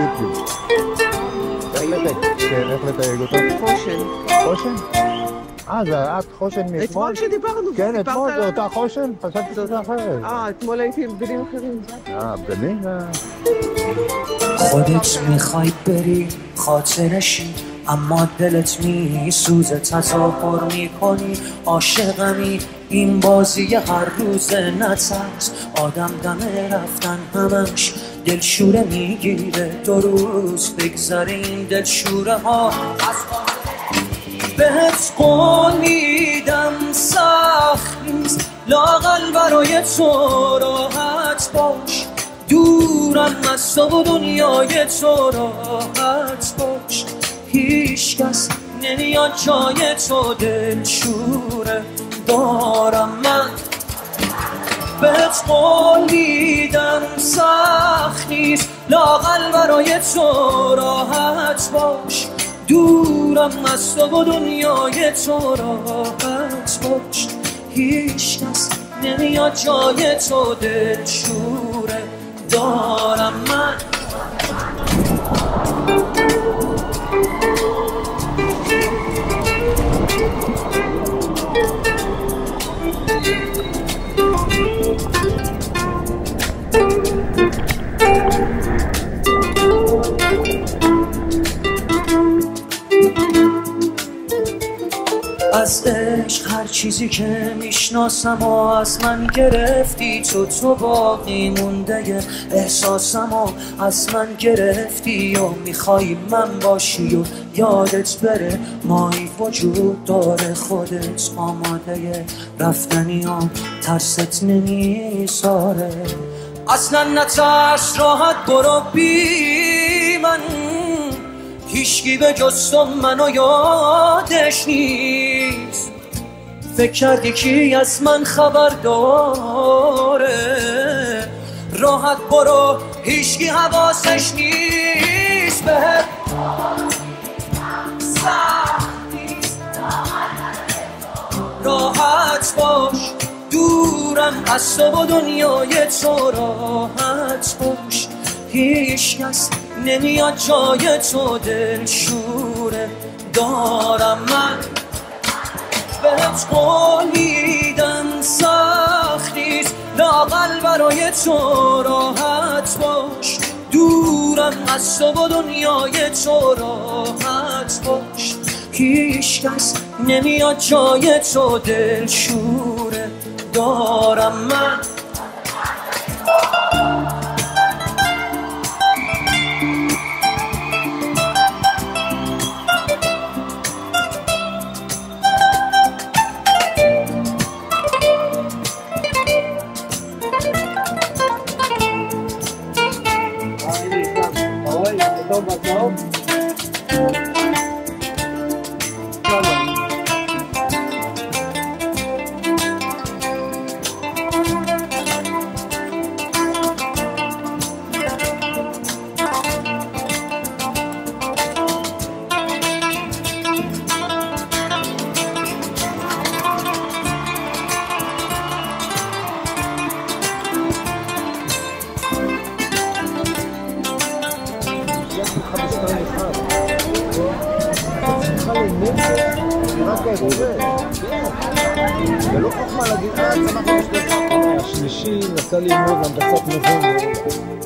ביוטיוב. איך לתייג אותה? חושן. חושן? זה את חושן מאתמול? אתמול שדיברנו. כן, אתמול זה אותה חושן? חשבתי שזה אחרת. אתמול הייתי עם בגדים אחרים. בגדים? خودت میخوای بری خاطرشی اما دلت میسوزه تظاهر میکنی عاشقمی این بازی هر روز نترس آدم دمه رفتن همش دلشوره میگیره 2 روز بگذره این دلشوره ها بهت قول میدم سخت نیست لااقل برای تو راحت باش دورم از تو و دنیای تو راحت باش هیچ کس نمیاد جای تو دلشوره دارم من بهت قول میدم سخت نیست لااقل برای تو راحت باش دورم از تو و دنیای تو راحت باش هیچ کس نمیاد جای تو دلشوره دارم من از عشق هر چیزی که میشناسم و از من گرفتی تو باقی مونده احساسم و از من گرفتی و میخوای من باشی و یادت بره مایی وجود داره خودت آماده رفتنی و ترست نمیذاره اصلا نترس راحت برو بی من هیچکی به جز تو منو یادش نیست فکر کردی کی از من خبر داره راحت برو هیچکی حواسش نیست بهت سخت نیست راحت باش دورم از تو و دنیای تو راحت باش هیچ کس نمیاد جای تو دلشوره دارم من بهت قول میدم سخت نیست لااقل برای تو راحت باش دورم از تو و دنیای تو راحت باش هیچ کس نمیاد جای تو دلشوره دارم من זה לא חוכמה להגיד, צמח 5 דקות. השלישי נסע ללמוד הנדסת נבון.